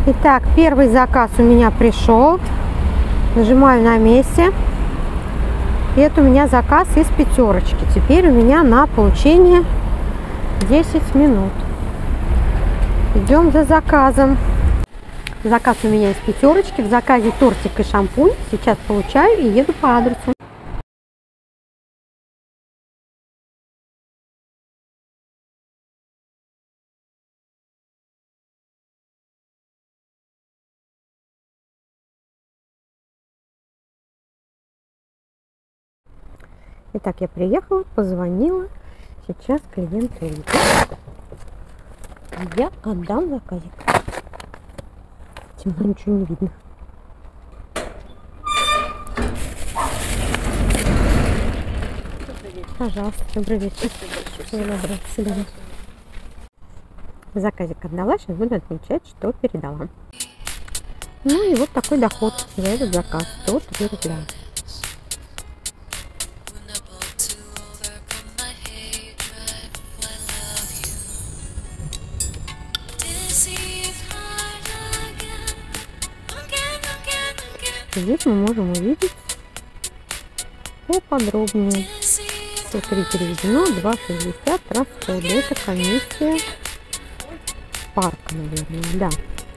Итак, первый заказ у меня пришел. Нажимаю на месте. И это у меня заказ из пятерочки. Теперь у меня на получение 10 минут. Идем за заказом. Заказ у меня из пятерочки. В заказе тортик и шампунь. Сейчас получаю и еду по адресу. Итак, я приехала, позвонила. Сейчас клиент уйдет. Я отдам заказик. Темно, ничего не видно. Пожалуйста, добрый вечер. Всего доброго. До свидания. Заказик отдала, сейчас буду отмечать, что передала. Ну и вот такой доход за этот заказ. 103 рубля. Здесь мы можем увидеть поподробнее. 103 переведено, 2,60 расходы. Это комиссия парка, наверное, да,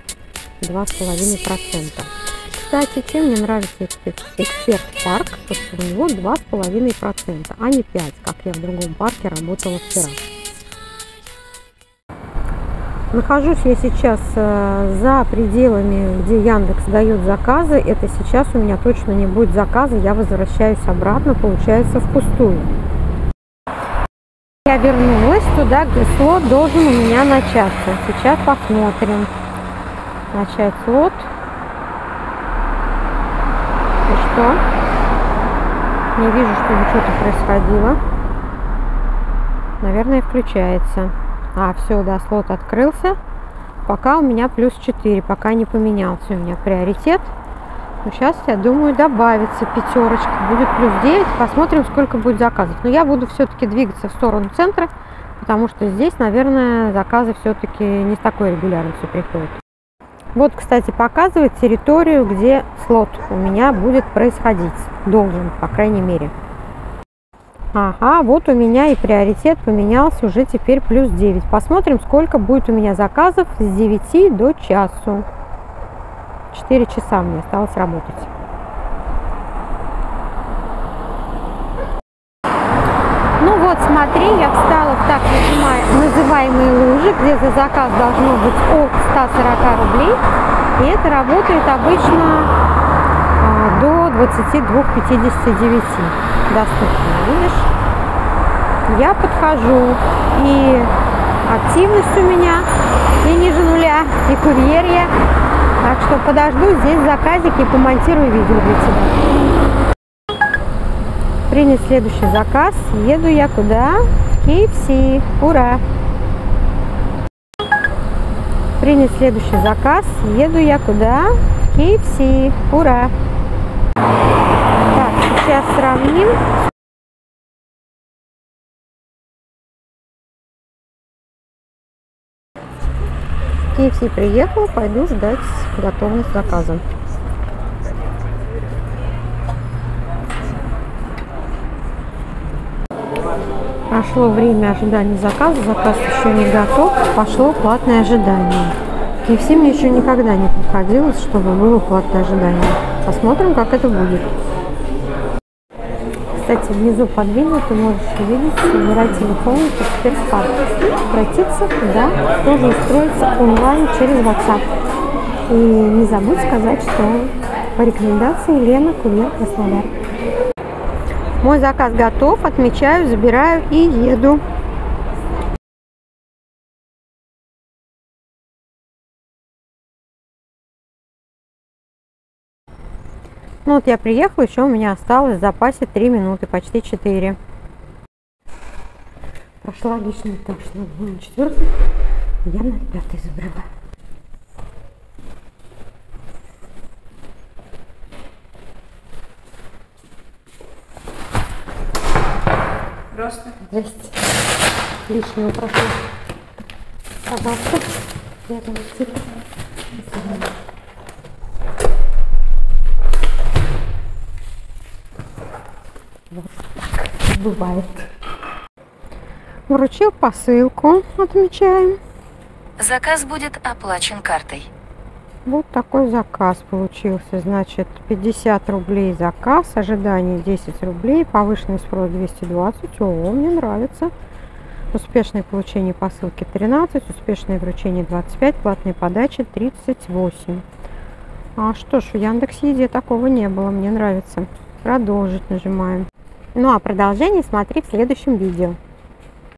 2,5%. Кстати, чем мне нравится эксперт парк, то что у него 2,5%, а не 5%, как я в другом парке работала вчера. Нахожусь я сейчас за пределами, где Яндекс дает заказы. Это сейчас у меня точно не будет заказа. Я возвращаюсь обратно, получается, впустую. Я вернулась туда, где слот должен у меня начаться. Сейчас посмотрим. Начать слот. И что? Не вижу, чтобы что-то происходило. Наверное, включается. А, все, да, слот открылся. Пока у меня плюс 4, пока не поменялся у меня приоритет. Но сейчас, я думаю, добавится пятерочка, будет плюс 9. Посмотрим, сколько будет заказов. Но я буду все-таки двигаться в сторону центра, потому что здесь, наверное, заказы все-таки не с такой регулярностью приходят. Вот, кстати, показывает территорию, где слот у меня будет происходить. Должен, по крайней мере. Ага, вот у меня и приоритет поменялся уже теперь плюс 9. Посмотрим, сколько будет у меня заказов с 9 до часу. 4 часа мне осталось работать. Ну вот, смотри, я встала в так называемые лужи, где за заказ должно быть от 140 рублей. И это работает обычно до 22:59 доступно, видишь? Я подхожу, и активность у меня и ниже нуля, и курьер я. Так что подожду здесь заказик и помонтирую видео для тебя. Принять следующий заказ. Еду я куда? В KFC. Ура! Принять следующий заказ. Еду я куда? В KFC. Ура! Так, сейчас сравним. KFC приехал, пойду ждать готовность заказа. Прошло время ожидания заказа, заказ еще не готов, пошло платное ожидание. KFC мне еще никогда не приходилось, чтобы было платное ожидание. Посмотрим, как это будет. Кстати, внизу под видео ты можешь увидеть, выбирать телефон, эксперт-парк. Обратиться туда, тоже устроиться онлайн через WhatsApp. И не забудь сказать, что по рекомендации Лена, курьер Краснодар. Мой заказ готов, отмечаю, забираю и еду. Ну вот я приехала, еще у меня осталось в запасе 3 минуты, почти 4. Прошла лишний этаж, на 4, я на 5 забрала. Просто. Здрасте. Лишнего прошла. Пожалуйста. Я там Вот так бывает. Вручил посылку, отмечаем. Заказ будет оплачен картой. Вот такой заказ получился. Значит, 50 рублей заказ, ожидание 10 рублей, повышенный спрос 220. О, мне нравится. Успешное получение посылки 13, успешное вручение 25, платные подачи 38. А что ж, в Яндекс.Еде такого не было, мне нравится. Продолжить нажимаем. Ну а продолжение смотри в следующем видео.